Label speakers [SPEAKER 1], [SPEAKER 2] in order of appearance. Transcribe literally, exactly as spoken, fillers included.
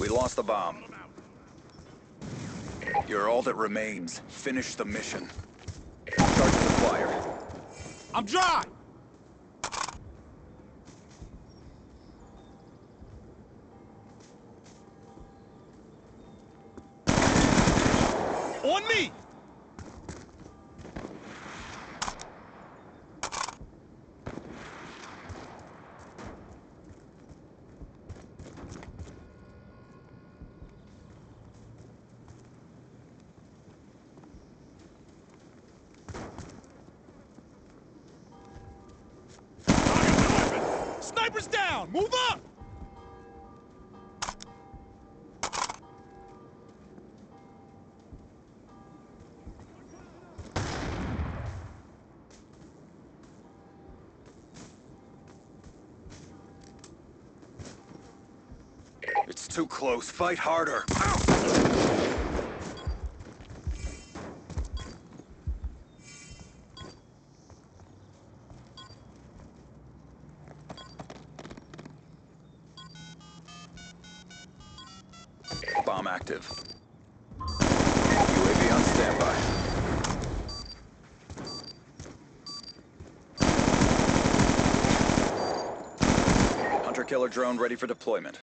[SPEAKER 1] We lost the bomb. You're all that remains. Finish the mission. Charges acquired.
[SPEAKER 2] I'm dry! On me! Sniper's down! Move up!
[SPEAKER 1] It's too close. Fight harder. Bomb active. U A V on standby. Hunter-killer drone ready for deployment.